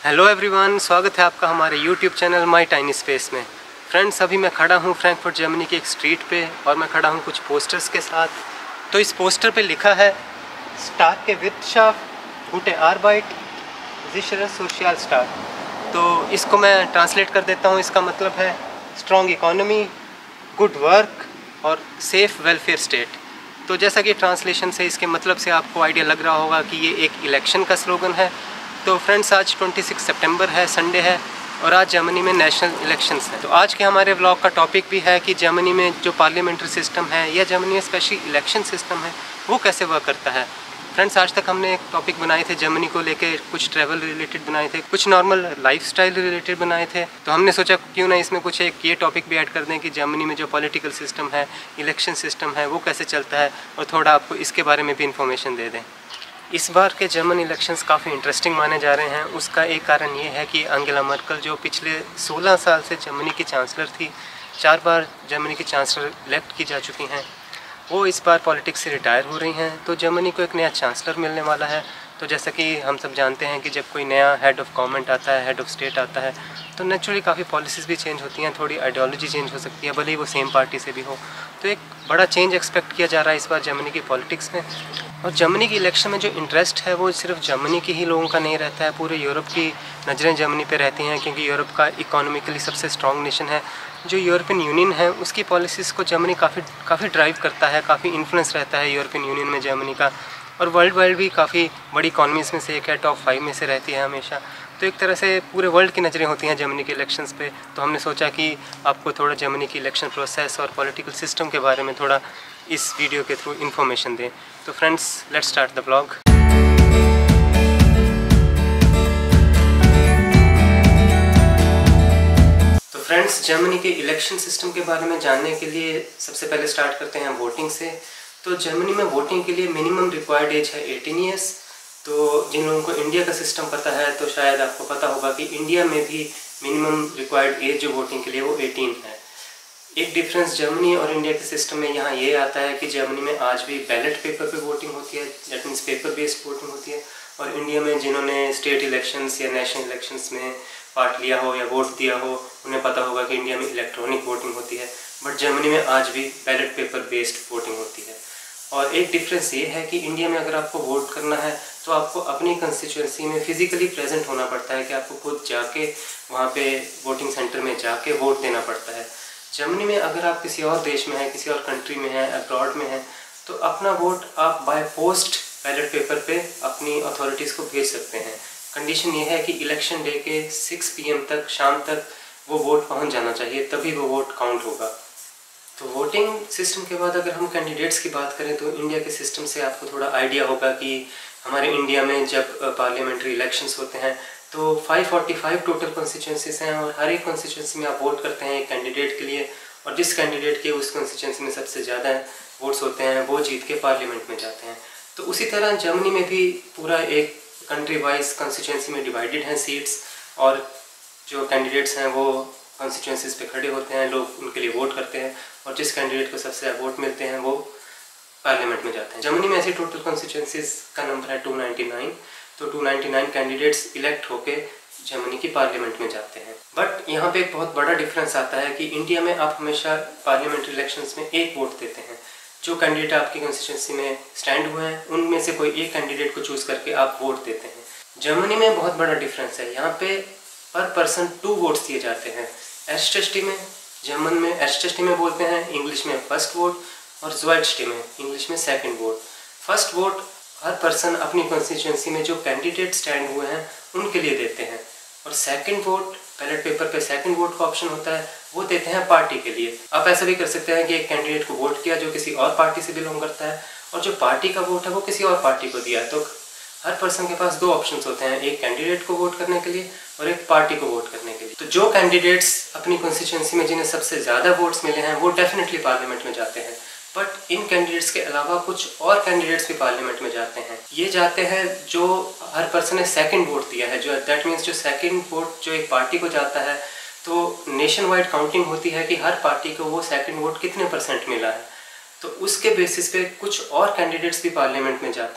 Hello everyone, स्वागत है आपका हमारे YouTube channel my tiny space में। फ्रेंड्स, अभी मैं खड़ा हूँ फ्रैंकफर्ट जर्मनी की एक स्ट्रीट पे और मैं खड़ा हूँ कुछ पोस्टर्स के साथ। तो इस पोस्टर पे लिखा है स्टार्के विर्तशाफ्ट गुटे आर्बाइट सिचर सोशल स्टार्ट। तो इसको मैं ट्रांसलेट कर देता हूँ। इसका मतलब है स्ट्रॉन्ग इकोनॉमी, गुड वर्क और सेफ वेलफेयर स्टेट। तो जैसा कि ट्रांसलेशन से इसके मतलब से आपको आइडिया लग रहा होगा कि ये एक इलेक्शन का स्लोगन है। तो फ्रेंड्स, आज 26 सितंबर है, संडे है और आज जर्मनी में नेशनल इलेक्शंस हैं। तो आज के हमारे व्लॉग का टॉपिक भी है कि जर्मनी में जो पार्लियामेंट्री सिस्टम है या जर्मनी में स्पेशली इलेक्शन सिस्टम है वो कैसे वर्क करता है। फ्रेंड्स, आज तक हमने एक टॉपिक बनाए थे जर्मनी को लेके, कुछ ट्रैवल रिलेटेड बनाए थे, कुछ नॉर्मल लाइफस्टाइल रिलेटेड बनाए थे। तो हमने सोचा क्यों ना इसमें कुछ एक ये टॉपिक भी ऐड कर दें कि जर्मनी में जो पॉलिटिकल सिस्टम है, इलेक्शन सिस्टम है, वो कैसे चलता है और थोड़ा आपको इसके बारे में भी इंफॉर्मेशन दे दें। इस बार के जर्मन इलेक्शंस काफ़ी इंटरेस्टिंग माने जा रहे हैं। उसका एक कारण ये है कि अंगेला मर्कल जो पिछले 16 साल से जर्मनी की चांसलर थी, 4 बार जर्मनी की चांसलर इलेक्ट की जा चुकी हैं, वो इस बार पॉलिटिक्स से रिटायर हो रही हैं। तो जर्मनी को एक नया चांसलर मिलने वाला है। तो जैसा कि हम सब जानते हैं कि जब कोई नया हेड ऑफ़ गवर्नमेंट आता है, हेड ऑफ़ स्टेट आता है, तो नेचुरली काफ़ी पॉलिसीज़ भी चेंज होती हैं, थोड़ी आइडियोलॉजी चेंज हो सकती है, भले ही वो सेम पार्टी से भी हो। तो एक बड़ा चेंज एक्सपेक्ट किया जा रहा है इस बार जर्मनी की पॉलिटिक्स में। और जर्मनी की इलेक्शन में जो इंटरेस्ट है वो सिर्फ जर्मनी के ही लोगों का नहीं रहता है, पूरे यूरोप की नज़रें जर्मनी पे रहती हैं, क्योंकि यूरोप का इकोनॉमिकली सबसे स्ट्रॉन्ग नेशन है। जो यूरोपियन यूनियन है उसकी पॉलिसीज़ को जर्मनी काफ़ी ड्राइव करता है, काफ़ी इन्फ्लुएंस रहता है यूरोपियन यूनियन में जर्मनी का। और वर्ल्ड वाइड भी काफ़ी बड़ी इकॉनमीज़ में से एक है, टॉप 5 में से रहती है हमेशा। तो एक तरह से पूरे वर्ल्ड की नज़रें होती हैं जर्मनी के इलेक्शंस पे। तो हमने सोचा कि आपको थोड़ा जर्मनी की इलेक्शन प्रोसेस और पॉलिटिकल सिस्टम के बारे में थोड़ा इस वीडियो के थ्रू इन्फॉर्मेशन दें। तो friends, let's start the vlog. तो फ्रेंड्स, जर्मनी के इलेक्शन सिस्टम के बारे में जानने के लिए सबसे पहले स्टार्ट करते हैं वोटिंग से। तो जर्मनी में वोटिंग के लिए मिनिमम रिक्वायर्ड एज है 18 ईयर्स। तो जिन लोगों को इंडिया का सिस्टम पता है तो शायद आपको पता होगा कि इंडिया में भी मिनिमम रिक्वायर्ड एज जो वोटिंग के लिए वो 18 है। एक डिफरेंस जर्मनी और इंडिया के सिस्टम में यहाँ ये आता है कि जर्मनी में आज भी बैलेट पेपर पे वोटिंग होती है, that means paper based voting होती है। और इंडिया में जिन्होंने स्टेट इलेक्शंस या नेशनल इलेक्शंस में पार्ट लिया हो या वोट दिया हो, उन्हें पता होगा कि इंडिया में इलेक्ट्रॉनिक वोटिंग होती है, बट जर्मनी में आज भी बैलेट पेपर बेस्ड वोटिंग होती है। और एक डिफरेंस ये है कि इंडिया में अगर आपको वोट करना है तो आपको अपनी कंस्टिट्यूंसी में फिजिकली प्रेजेंट होना पड़ता है, कि आपको खुद जाके वहाँ पे वोटिंग सेंटर में जाके वोट देना पड़ता है। जर्मनी में अगर आप किसी और देश में हैं, किसी और कंट्री में हैं, अब्रॉड में हैं, तो अपना वोट आप बाय पोस्ट बैलेट पेपर पे अपनी अथॉरिटीज़ को भेज सकते हैं। कंडीशन ये है कि इलेक्शन डे के 6 PM तक, शाम तक वो वोट पहुँच जाना चाहिए, तभी वो वोट काउंट होगा। तो वोटिंग सिस्टम के बाद अगर हम कैंडिडेट्स की बात करें तो इंडिया के सिस्टम से आपको थोड़ा आइडिया होगा कि हमारे इंडिया में जब पार्लियामेंट्री इलेक्शंस होते हैं तो 545 टोटल कॉन्स्टिट्यूंसीज हैं और हर एक कॉन्स्टिट्यूंसी में आप वोट करते हैं एक कैंडिडेट के लिए, और जिस कैंडिडेट के उस कॉन्स्टिट्यूंसी में सबसे ज़्यादा वोट्स होते हैं वो जीत के पार्लियामेंट में जाते हैं। तो उसी तरह जर्मनी में भी पूरा एक कंट्री वाइज कॉन्स्टिट्यूंसी में डिवाइडेड हैं सीट्स, और जो कैंडिडेट्स हैं वो कॉन्स्टिट्यूंसीज पे खड़े होते हैं, लोग उनके लिए वोट करते हैं और जिस कैंडिडेट को सबसे ज़्यादा वोट मिलते हैं वो पार्लियामेंट में जाते हैं। जर्मनी में ऐसी टोटल कॉन्स्टिट्यूंसीज का नंबर है 299। तो 299 कैंडिडेट्स इलेक्ट होके जर्मनी की पार्लियामेंट में जाते हैं। बट यहाँ पे एक बहुत बड़ा डिफरेंस आता है कि इंडिया में आप हमेशा पार्लियामेंट्री इलेक्शंस में एक वोट देते हैं। जो कैंडिडेट आपकी कॉन्स्टिट्यूंसी में स्टैंड हुए हैं उनमें से कोई एक कैंडिडेट को चूज़ करके आप वोट देते हैं। जर्मनी में बहुत बड़ा डिफरेंस है, यहाँ पे पर पर्सन 2 वोट्स दिए जाते हैं। एर्स्टस्टिमे में, जर्मन में एर्स्टस्टिमे में बोलते हैं, इंग्लिश में फर्स्ट वोट, और ज़्वाइटस्टिमे में, इंग्लिश में सेकंड वोट। फर्स्ट वोट हर पर्सन अपनी कॉन्स्टिट्यूंसी में जो कैंडिडेट स्टैंड हुए हैं उनके लिए देते हैं, और सेकंड वोट बैलेट पेपर पे सेकंड वोट का ऑप्शन होता है, वो देते हैं पार्टी के लिए। आप ऐसा भी कर सकते हैं कि एक कैंडिडेट को वोट किया जो किसी और पार्टी से बिलोंग करता है, और जो पार्टी का वोट है वो किसी और पार्टी को दिया। तो हर पर्सन के पास 2 ऑप्शंस होते हैं, एक कैंडिडेट को वोट करने के लिए और एक पार्टी को वोट करने के लिए। तो जो कैंडिडेट्स अपनी कॉन्स्टिट्यूंसी में जिन्हें सबसे ज़्यादा वोट्स मिले हैं वो डेफिनेटली पार्लियामेंट में जाते हैं, बट इन कैंडिडेट्स के अलावा कुछ और कैंडिडेट्स भी पार्लियामेंट में जाते हैं। ये जाते हैं जो हर पर्सन ने सेकंड वोट दिया है, जो दैट मीन्स जो सेकंड वोट जो एक पार्टी को जाता है, तो नेशन वाइड काउंटिंग होती है कि हर पार्टी को वो सेकंड वोट कितने % मिला है। तो उसके बेसिस पे कुछ और कैंडिडेट्स भी पार्लियामेंट में जाते हैं।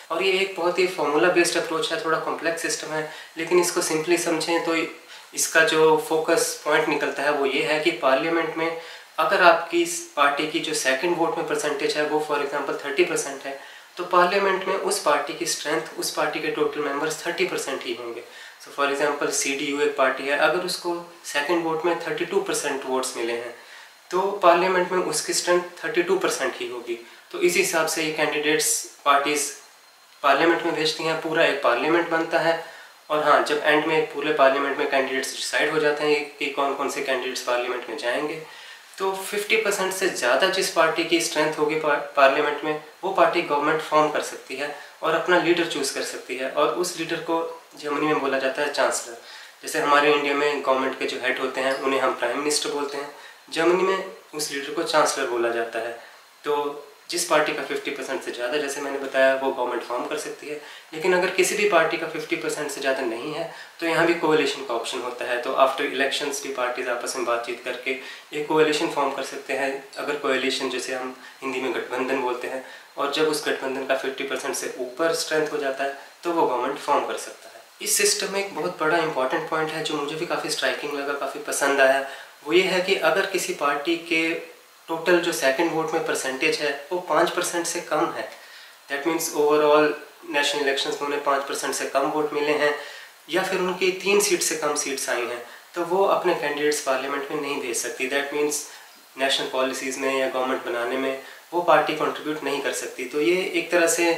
और ये एक बहुत ही फॉर्मूला बेस्ड अप्रोच है, थोड़ा कॉम्प्लेक्स सिस्टम है, लेकिन इसको सिंपली समझें तो इसका जो फोकस पॉइंट निकलता है वो ये है कि पार्लियामेंट में अगर आपकी पार्टी की जो सेकंड वोट में परसेंटेज है वो फॉर एग्जांपल 30% है, तो पार्लियामेंट में उस पार्टी की स्ट्रेंथ, उस पार्टी के टोटल मेंबर्स 30% ही होंगे। सो फॉर एग्जांपल CDU एक पार्टी है, अगर उसको सेकंड वोट में 32% वोट्स मिले हैं तो पार्लियामेंट में उसकी स्ट्रेंथ 32% ही होगी। तो इस हिसाब से ये कैंडिडेट्स पार्टीज पार्लियामेंट में भेजती हैं, पूरा एक पार्लियामेंट बनता है। और हाँ, जब एंड में पूरे पार्लियामेंट में कैंडिडेट्स डिसाइड हो जाते हैं कि कौन कौन से कैंडिडेट्स पार्लियामेंट में जाएंगे, तो 50% से ज़्यादा जिस पार्टी की स्ट्रेंथ होगी पार्लियामेंट में, वो पार्टी गवर्नमेंट फॉर्म कर सकती है और अपना लीडर चूज़ कर सकती है। और उस लीडर को जर्मनी में बोला जाता है चांसलर। जैसे हमारे इंडिया में गवर्नमेंट के जो हेड होते हैं उन्हें हम प्राइम मिनिस्टर बोलते हैं, जर्मनी में उस लीडर को चांसलर बोला जाता है। तो जिस पार्टी का 50% से ज़्यादा, जैसे मैंने बताया, वो गवर्नमेंट फॉर्म कर सकती है। लेकिन अगर किसी भी पार्टी का 50% से ज़्यादा नहीं है तो यहाँ भी कोएलिशन का ऑप्शन होता है। तो आफ्टर इलेक्शंस भी पार्टीज आपस में बातचीत करके एक कोएलिशन फॉर्म कर सकते हैं। अगर कोएलिशन, जैसे हम हिंदी में गठबंधन बोलते हैं, और जब उस गठबंधन का 50% से ऊपर स्ट्रेंथ हो जाता है तो वो गवर्नमेंट फॉर्म कर सकता है। इस सिस्टम में एक बहुत बड़ा इंपॉर्टेंट पॉइंट है जो मुझे भी काफ़ी स्ट्राइकिंग लगा, काफ़ी पसंद आया। वो ये है कि अगर किसी पार्टी के टोटल जो सेकंड वोट में परसेंटेज है वो 5% से कम है, that means overall national elections में उन्हें 5% से कम वोट मिले हैं, या फिर उनकी 3 सीट से कम सीट्स आई हैं, तो वो अपने कैंडिडेट्स पार्लियामेंट में नहीं भेज सकती। दैट मीन्स नेशनल पॉलिसीज़ में या गवर्नमेंट बनाने में वो पार्टी कंट्रीब्यूट नहीं कर सकती। तो ये एक तरह से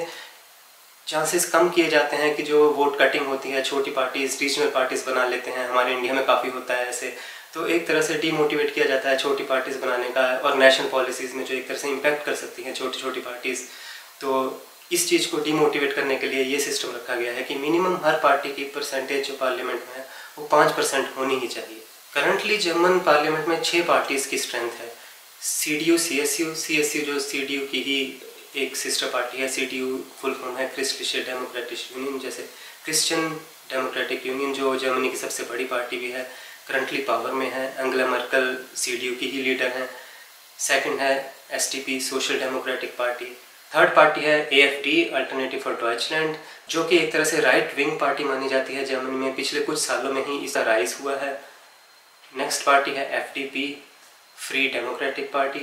चांसेस कम किए जाते हैं कि जो वोट कटिंग होती है, छोटी पार्टीज़ रीजनल पार्टीज़ बना लेते हैं, हमारे इंडिया में काफ़ी होता है ऐसे। तो एक तरह से डीमोटिवेट किया जाता है छोटी पार्टीज़ बनाने का, और नेशनल पॉलिसीज़ में जो एक तरह से इम्पैक्ट कर सकती हैं छोटी छोटी पार्टीज़। तो इस चीज़ को डीमोटिवेट करने के लिए ये सिस्टम रखा गया है कि मिनिमम हर पार्टी की परसेंटेज जो पार्लियामेंट में है वो 5% होनी ही चाहिए। करंटली जर्मन पार्लियामेंट में 6 पार्टीज़ की स्ट्रेंथ है। CDU, CSU जो CDU की ही एक सिस्टर पार्टी है। CDU फुल फॉर्म है क्रिस्टलिश डेमोक्रेटिक यूनियन, जैसे क्रिश्चियन डेमोक्रेटिक यूनियन, जो जर्मनी की सबसे बड़ी पार्टी भी है, करंटली पावर में है। एंगेला मर्केल CDU की ही लीडर हैं। सेकंड है SDP social democratic party. Third party है AfD अल्टरनेटिव फॉर डॉइचलैंड, जो कि एक तरह से राइट विंग पार्टी मानी जाती है जर्मनी में। पिछले कुछ सालों में ही इसका राइज हुआ है। नेक्स्ट पार्टी है FDP free democratic party,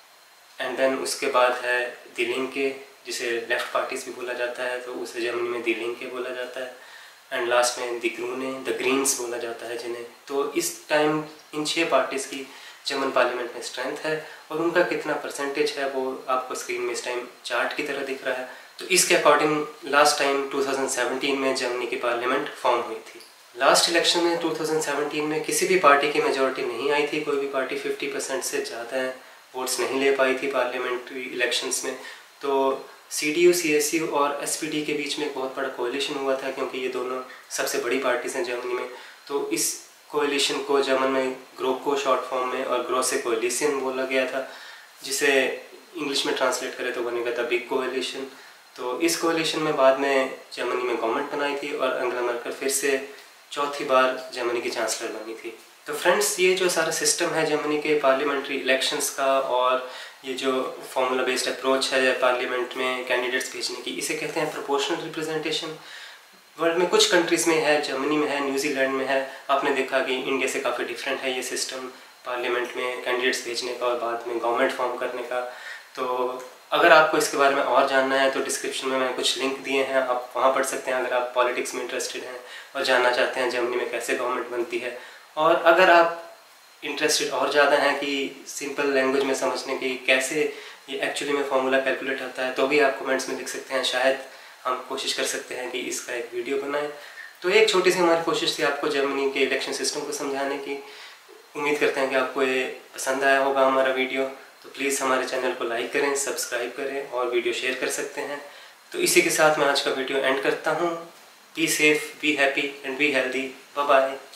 and then उसके बाद है दी लिंके, जिसे लेफ्ट पार्टीज भी बोला जाता है, तो उसे जर्मनी में दी लिंके बोला जाता है। एंड लास्ट में दी ग्रूने, द ग्रीन्स बोला जाता है जिन्हें। तो इस टाइम इन 6 पार्टीज़ की जर्मन पार्लियामेंट में स्ट्रेंथ है, और उनका कितना परसेंटेज है वो आपको स्क्रीन में इस टाइम चार्ट की तरह दिख रहा है। तो इसके अकॉर्डिंग लास्ट टाइम 2017 में जर्मनी की पार्लियामेंट फॉर्म हुई थी। लास्ट इलेक्शन में 2017 में किसी भी पार्टी की मेजॉरिटी नहीं आई थी, कोई भी पार्टी 50% से ज़्यादा वोट्स नहीं ले पाई थी पार्लियामेंट्री इलेक्शंस में। तो CDU, CSU और SPD के बीच में एक बहुत बड़ा कोएलिशन हुआ था, क्योंकि ये दोनों सबसे बड़ी पार्टीज हैं जर्मनी में। तो इस कोएलिशन को जर्मन में ग्रोको शॉर्ट फॉर्म में और ग्रोसे कोएलिशन बोला गया था, जिसे इंग्लिश में ट्रांसलेट करें तो बनेगा द बिग कोएलिशन। तो इस कोएलिशन में बाद में जर्मनी में गवर्नमेंट बनाई थी, और एंगेला मर्केल फिर से चौथी बार जर्मनी की चांसलर बनी थी। तो फ्रेंड्स, ये जो सारा सिस्टम है जर्मनी के पार्लियामेंट्री इलेक्शंस का, और ये जो फॉर्मूला बेस्ड अप्रोच है पार्लियामेंट में कैंडिडेट्स भेजने की, इसे कहते हैं प्रोपोर्शनल रिप्रेजेंटेशन। वर्ल्ड में कुछ कंट्रीज़ में है, जर्मनी में है, न्यूजीलैंड में है। आपने देखा कि इंडिया से काफ़ी डिफरेंट है ये सिस्टम पार्लियामेंट में कैंडिडेट्स भेजने का और बाद में गवर्नमेंट फॉर्म करने का। तो अगर आपको इसके बारे में और जानना है तो डिस्क्रिप्शन में मैंने कुछ लिंक दिए हैं, आप वहाँ पढ़ सकते हैं अगर आप पॉलिटिक्स में इंटरेस्टेड हैं और जानना चाहते हैं जर्मनी में कैसे गवर्नमेंट बनती है। और अगर आप इंटरेस्टेड और ज़्यादा हैं कि सिंपल लैंग्वेज में समझने की कैसे ये एक्चुअली में फार्मूला कैलकुलेट होता है, तो भी आप कमेंट्स में लिख सकते हैं। शायद हम कोशिश कर सकते हैं कि इसका एक वीडियो बनाएं। तो एक छोटी सी हमारी कोशिश थी आपको जर्मनी के इलेक्शन सिस्टम को समझाने की। उम्मीद करते हैं कि आपको ये पसंद आया होगा हमारा वीडियो। तो प्लीज़ हमारे चैनल को लाइक करें, सब्सक्राइब करें और वीडियो शेयर कर सकते हैं। तो इसी के साथ मैं आज का वीडियो एंड करता हूँ। Be safe, be happy and be healthy. Bye bye.